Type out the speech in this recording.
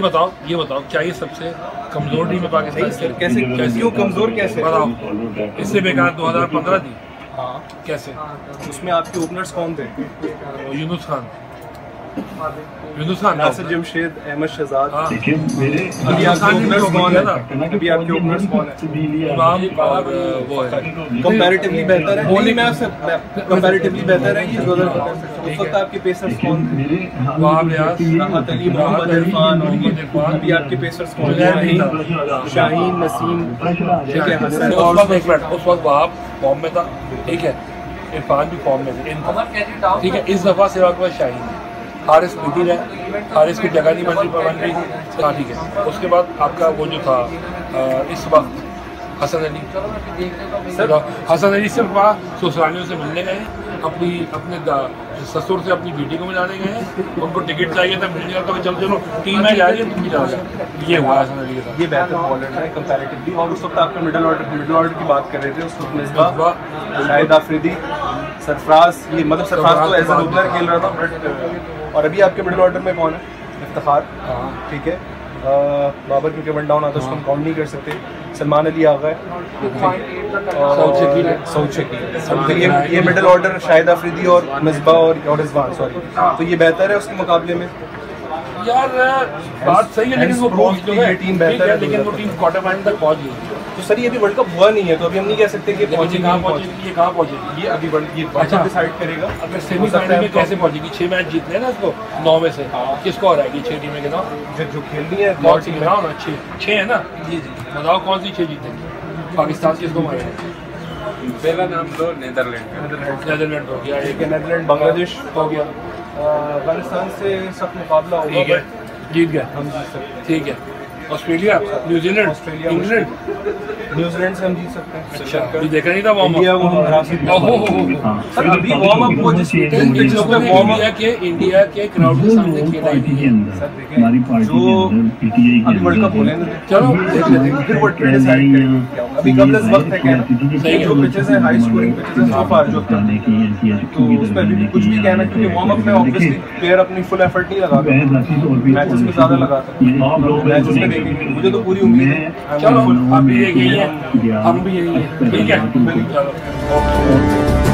बताओ क्या ये सबसे कमजोर टीम है पाकिस्तान? कैसे क्यों कमजोर कैसे बताओ। इससे बेकार 2015 थी। हाँ कैसे? उसमें आपके ओपनर्स कौन थे? यूनुस खान, नासिर जमशेद, अहमद शहजाद। अभी आपके ओपनर्स कौन है? अभी आपके ओपनर्स कौन है? इमाम और वो है कंपैरेटिवली बेहतर है। बोली मैं आपसे कंपैरेटिवली बेहतर है कि उस वक्त आपके पेसर्स कौन थे? वहाब रियाज, राहत अली, मोहम्मद इरफान। अभी आपके पेसर्स कौन हैं? शाहीन, नसीम, ठीक है, हसन। उस वक्त वहाब फॉर्म में था, ठीक है, इरफान भी फॉर्म में थे, ठीक है। इस दफ़ा सिवा के बाद शाहीन है, हारिस बिल्कुल है, हारिस की जगह नहीं बन रही। हाँ ठीक है। उसके बाद आपका वो जो था इस वक्त हसन अली से वहाँ ससुरालियों से मिलने गए, अपने ससुर से अपनी बेटी को मिलाने गए, उनको टिकट चाहिए था, मिल गया तो चलो टीम में जा रही है, तुम भी जाओ। ये हुआ हसन अली के साथ। ये बेहतर बॉलर है कंपैरेटिवली। और उस वक्त आपका मिडिल ऑर्डर की बात कर रहे थे, उस वक्त मिसबाह, शाहिद आफरीदी, सरफराज। ये मतलब सरफराज तो एज ए ओपनर खेल रहा था, बट और अभी आपके मिडिल ऑर्डर में कौन है? इफ्तिखार, ठीक है, बाबर क्योंकि वन डाउन आता है उसको हम काउंट नहीं कर सकते। सलमान अली आ गए, सऊद शकील। ये मिडिल ऑर्डर शाहिद आफरीदी और मिसबाह और रिजवान, सॉरी, तो ये बेहतर है उसके मुकाबले में। यार बात सही है, लेकिन वो पहुंच गई है, टीम बेहतर है, लेकिन वो टीम क्वार्टर फाइनल तक पहुंच गई। तो सर ये अभी वर्ल्ड कप हुआ नहीं है, तो अभी हम नहीं कह सकते कि पहुंचेगी, कहाँ पहुंचेगी, ये कहाँ पहुंचेगी, ये अभी वर्ल्ड डिसाइड करेगा। अगर सेमीफाइनल में कैसे पहुंचेगी? 6 मैच जीतने हैं ना इसको, 9 में से किसको हराएगी? 6 टीमें के नाम जो खेलनी है कौन सी गिनाओ ना? 6 है ना? जी बताओ कौन सी 6 जीतेंगी? पाकिस्तान किसको मारेगा? पहला नाम तो नीदरलैंड हो गया, एक नीदरलैंड, बांग्लादेश हो गया, अफगानिस्तान से सख्त मुकाबला होगा, ठीक है, जीत गए हम जीत सकते हैं। ठीक है। ऑस्ट्रेलिया, न्यूजीलैंड, इंग्लैंड, न्यूजीलैंड से हम जीत सकते हैं। अच्छा, ये देखा नहीं था वार्म इंडिया को हम हरा सकते हैं। सर अभी वार्म अप वो जिस इंडिया के क्राउड के सामने खेला ही नहीं है। सर देखें जो अभी वर्ल्ड कप होने दो, चलो देख लेते हैं, फिर वो ट्रेड डिसाइड करेंगे। अभी कब इस वक्त है क्या? जो पिचेस है हाई स्कोरिंग पिचेस है सो फार, जो तो उस पर भी कुछ भी कहना, क्योंकि वार्म अप में ऑब्वियसली प्लेयर अपनी फुल एफर्ट नहीं लगाता, मैचेस में ज़्यादा लगाता है। मैचेस में देखेंगे, मुझे तो पूरी उम्मीद है। चलो आप भी यही है, हम भी यही है, ठीक है, चलो ओके।